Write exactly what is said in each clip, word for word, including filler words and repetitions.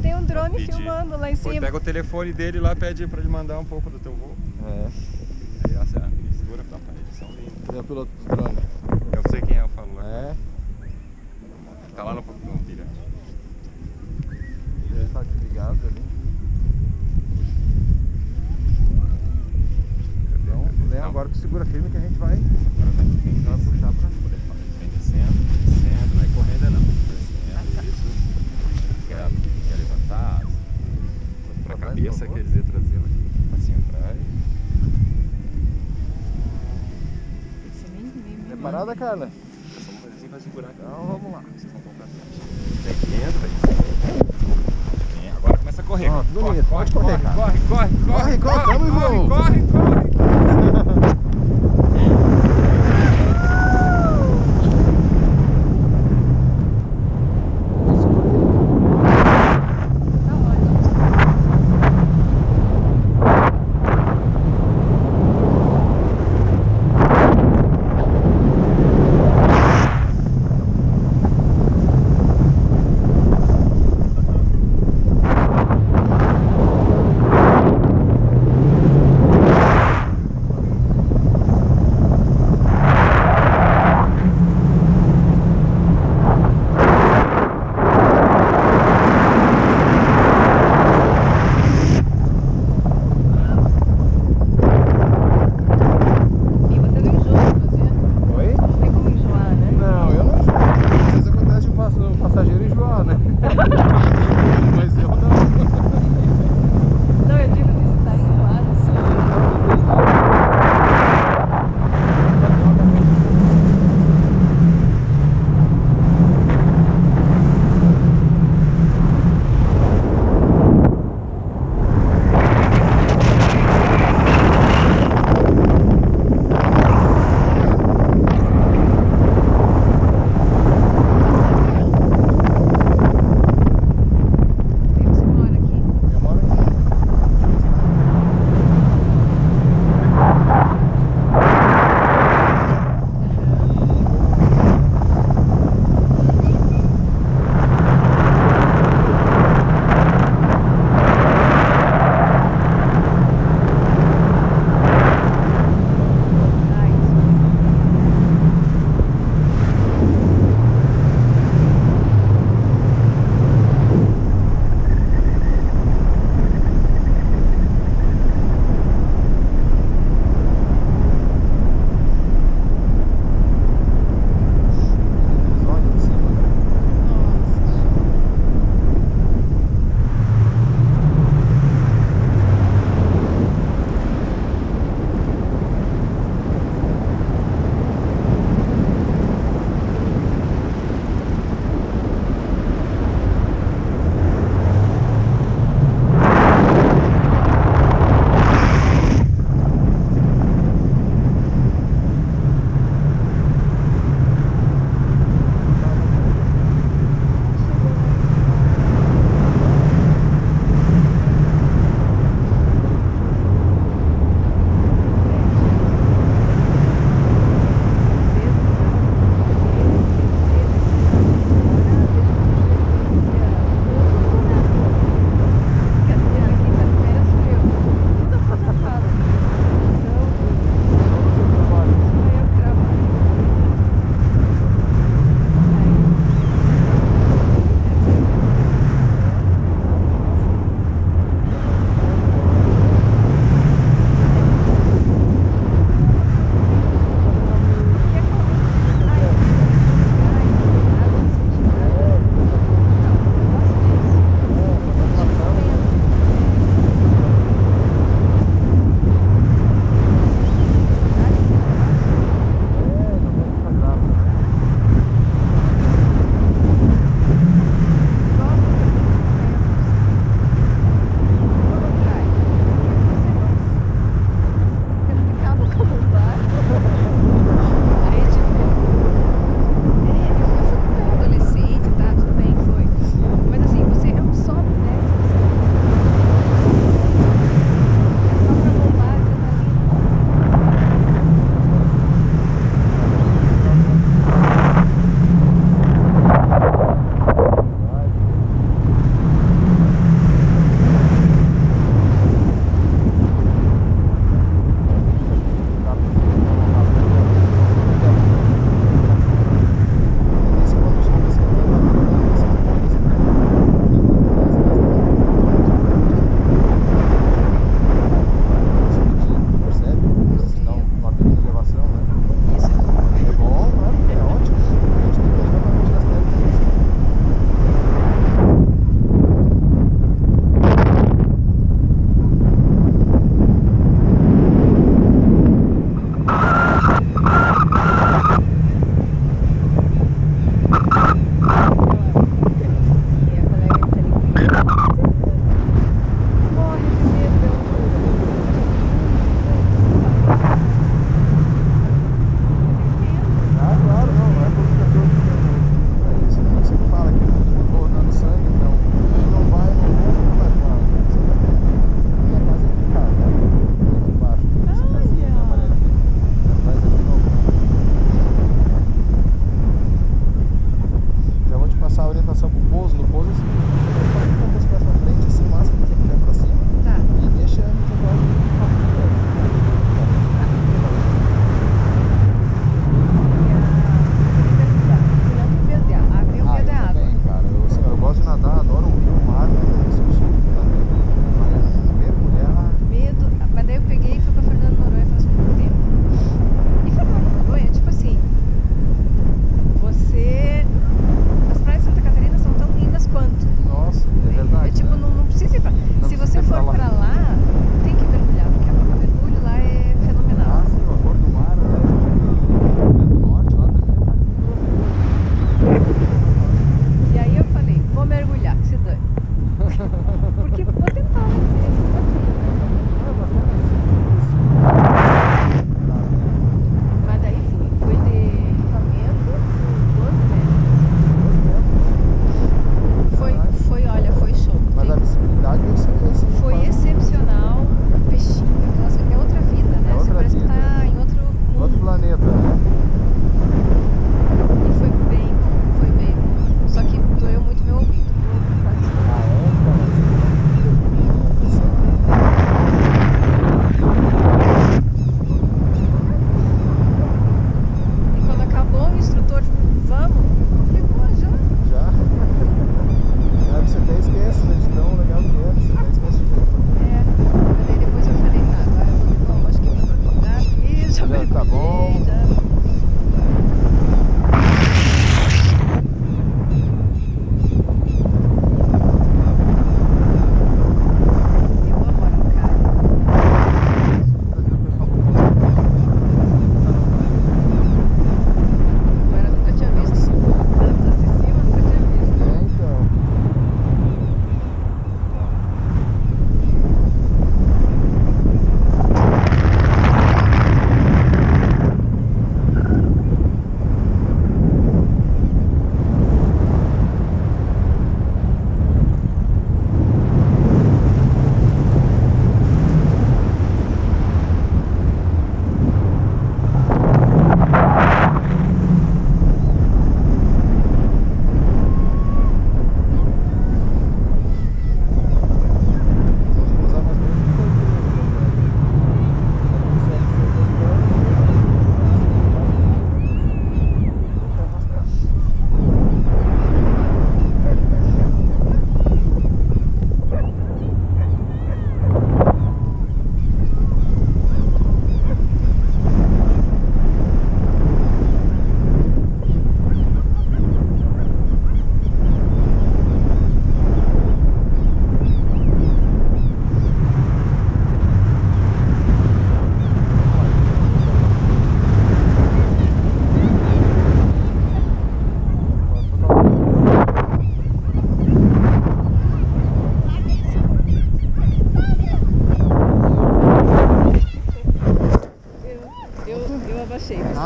Tem um drone filmando lá em Pô, cima. pega o telefone dele lá, pede pra ele mandar um pouco do teu voo. É. Aí essa é a segura pra parede, são lindos. Ele é o piloto do drone. Eu sei quem é, eu falo lá. É. Tá lá no, no pilhante. Ele tá desligado ali. Então, Léo, agora que segura firme que a gente vai, vai puxar pra... Vem descendo, descendo, não é correndo não. Descendo, isso. Quer, quer levantar pra cabeça, quer dizer, trazer aqui, assim atrás. Você nem vê, Preparada, Carla? Só vamos fazer assim pra segurar aqui. Então vamos lá. Vocês vão colocar frente. Vem dentro, vem. Vem, agora começa a correr. Ó, tudo corre, bonito. corre, Pode correr, corre, cara. corre, corre, Corre, corre, tamo em voo. corre, corre, corre.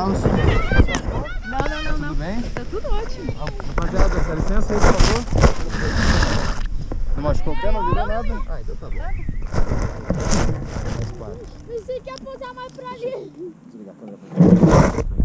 carro. Não, não, não, não. Tudo bem? Tá tudo ótimo. Rapaziada, dá licença aí, por favor. Não machucou o pé, não virou nada? Ah, então tá bom. Pensei que ia posar mais pra ali. Desligar a câmera pra